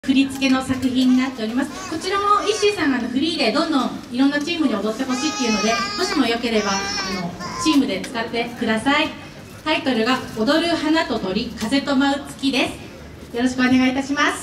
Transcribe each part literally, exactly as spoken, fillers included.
振り付けの作品になっております。こちらもイッシーさんがあのフリーでどんどんいろんなチームに踊ってほしいっていうので、もしもよければあのチームで使ってください。タイトルが「踊る花と鳥風と舞う月」です。よろしくお願いいたします。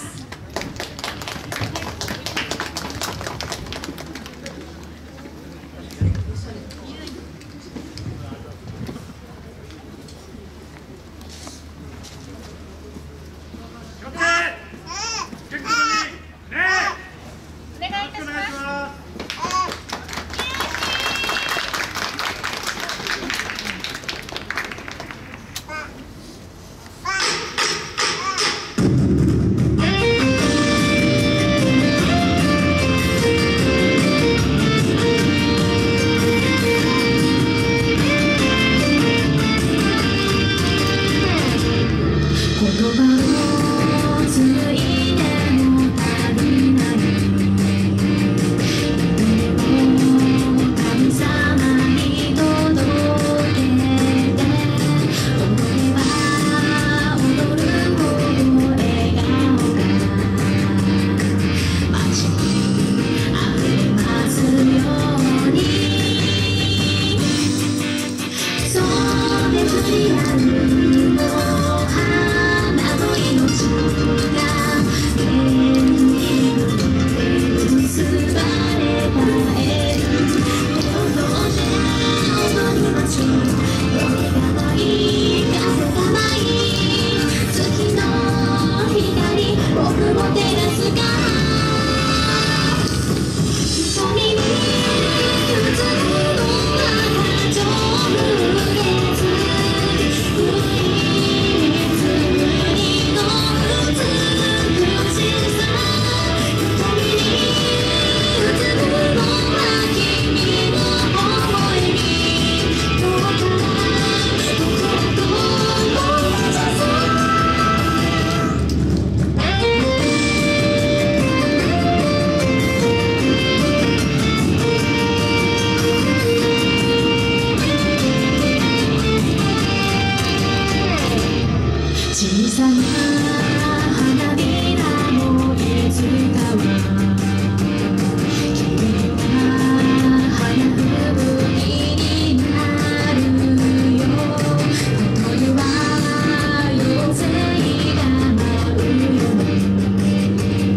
小さな花びらもいつかは君は花吹雪になるよ。冬は妖精が舞うよね。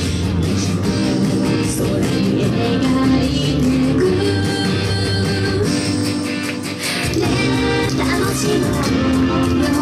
空に描いてくね。楽しもうよ。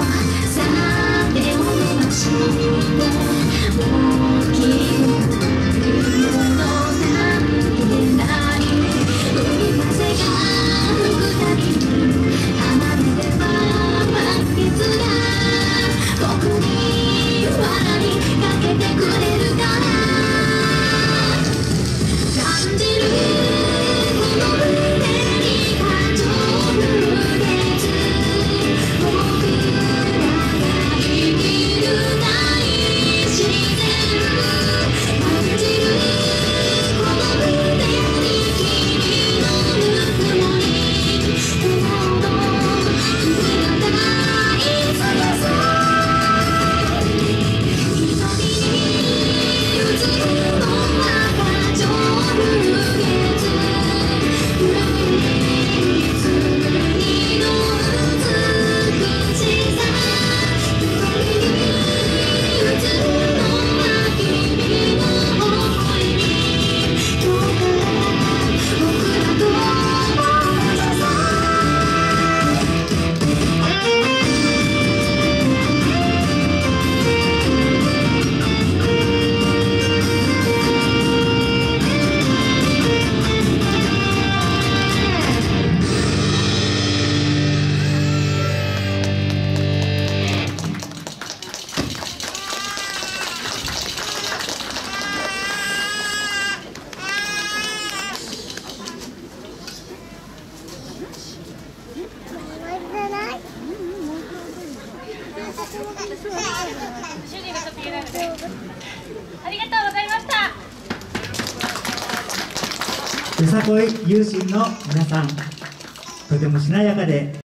主人がちょっと言えないので、ありがとうございました。 よさこい有心の皆さん、とてもしなやかで